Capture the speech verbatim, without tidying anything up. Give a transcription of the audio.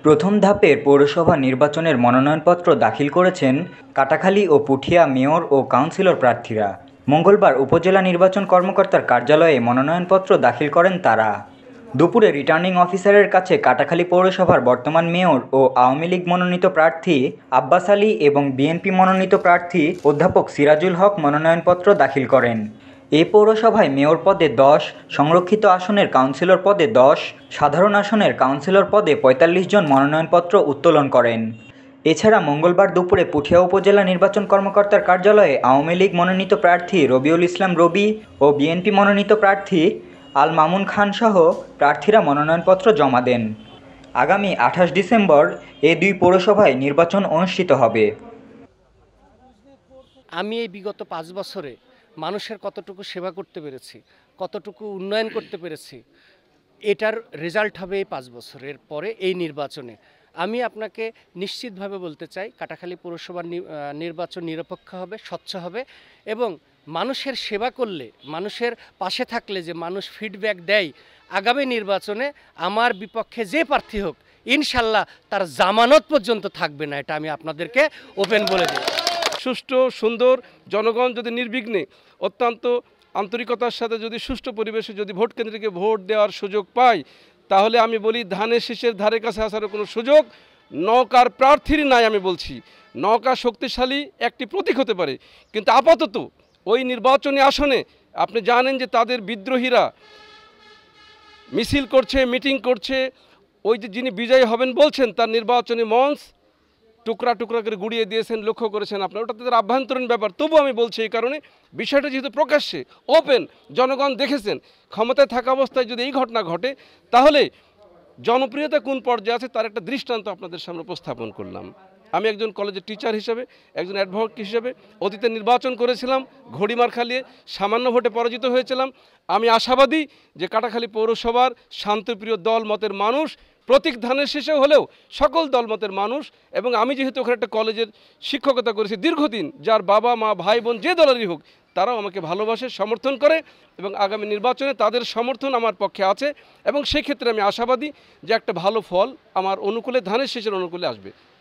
প্রথম ধাপের পৌরসভা নির্বাচনের মনোনয়নপত্র দাখিল করেছেন কাটাখালী ও পুঠিয়া মেয়র ও কাউন্সিলর প্রার্থীরা। মঙ্গলবার উপজেলা নির্বাচন কর্মকর্তার কার্যালয়ে মনোনয়নপত্র দাখিল করেন তারা। দুপুরে রিটার্নিং অফিসারের কাছে কাটাখালী পৌরসভার বর্তমান মেয়র ও আওয়ামী লীগ মনোনীত প্রার্থী আব্বাস আলী এবং বিএনপি মনোনীত প্রার্থী অধ্যাপক সিরাজুল হক মনোনয়নপত্র দাখিল করেন। এ পৌরসভায় মেয়র পদে দশ, সংরক্ষিত আসনের কাউন্সিলর পদে দশ, সাধারণ আসনের কাউন্সিলর পদে পঁয়তাল্লিশ জন মনোনয়নপত্র উত্তোলন করেন। এছাড়া মঙ্গলবার দুপুরে পুঠিয়া উপজেলা নির্বাচন কর্মকর্তার কার্যালয়ে আওয়ামী লীগ মনোনীত প্রার্থী রবিউল ইসলাম রবি ও বিএনপি মনোনীত প্রার্থী আল মামুন খান সহ প্রার্থীরা মনোনয়নপত্র জমা দেন। আগামী আঠাশ ডিসেম্বর এ দুই পৌরসভায় নির্বাচন অনুষ্ঠিত হবে। আমি এই বিগত পাঁচ বছরে মানুষের কতটুকু সেবা করতে পেরেছি, কতটুকু উন্নয়ন করতে পেরেছি, এটার রেজাল্ট হবে এই পাঁচ বছরের পরে এই নির্বাচনে। আমি আপনাকে নিশ্চিতভাবে বলতে চাই, কাটাখালী পৌরসভার নির্বাচন নিরপেক্ষ হবে, স্বচ্ছ হবে এবং মানুষের সেবা করলে, মানুষের পাশে থাকলে যে মানুষ ফিডব্যাক দেয়, আগামী নির্বাচনে আমার বিপক্ষে যে প্রার্থী হোক ইনশাল্লাহ তার জামানত পর্যন্ত থাকবে না, এটা আমি আপনাদেরকে ওপেন বলে দিই। সুষ্ঠু সুন্দর জনগণ যদি নির্বিঘ্নে অত্যন্ত আন্তরিকতার সাথে যদি সুষ্ঠু পরিবেশে যদি ভোট কেন্দ্রকে ভোট দেওয়ার সুযোগ পায়, তাহলে আমি বলি ধানের শীষের ধারে কাছে আসার কোনো সুযোগ নৌকার প্রার্থীর নাই। আমি বলছি নৌকা শক্তিশালী একটি প্রতীক হতে পারে, কিন্তু আপাতত ওই নির্বাচনী আসনে আপনি জানেন যে তাদের বিদ্রোহীরা মিছিল করছে, মিটিং করছে। ওই যে যিনি বিজয়ী হবেন বলছেন তার নির্বাচনী মঞ্চ টুকরা টুকরা করে গুড়িয়ে দিয়েছেন, লক্ষ্য করেছেন আপনারা। ওটা তাদের আভ্যন্তরীণ ব্যাপার। তবু আমি বলছি এই কারণে, বিষয়টা যেহেতু প্রকাশ্যে ওপেন, জনগণ দেখেছেন, ক্ষমতায় থাকা অবস্থায় যদি এই ঘটনা ঘটে তাহলে জনপ্রিয়তা কোন পর্যায়ে আছে তার একটা দৃষ্টান্ত আপনাদের সামনে উপস্থাপন করলাম। আমি একজন কলেজের টিচার হিসেবে, একজন অ্যাডভোকেট হিসেবে অতীতে নির্বাচন করেছিলাম, ঘড়িমার খালিয়ে সামান্য ভোটে পরাজিত হয়েছিলাম। আমি আশাবাদী যে কাটাখালী পৌরসভার শান্তিপ্রিয় দল মতের মানুষ, প্রতীক ধানের শীষে হলেও সকল দলমতের মানুষ, এবং আমি যেহেতু ওখানে একটা কলেজের শিক্ষকতা করেছি দীর্ঘদিন, যার বাবা মা ভাই বোন যে দলেরই হোক তারাও আমাকে ভালোবাসে, সমর্থন করে এবং আগামী নির্বাচনে তাদের সমর্থন আমার পক্ষে আছে এবং সেই ক্ষেত্রে আমি আশাবাদী যে একটা ভালো ফল আমার অনুকূলে, ধানের শীষের অনুকূলে আসবে।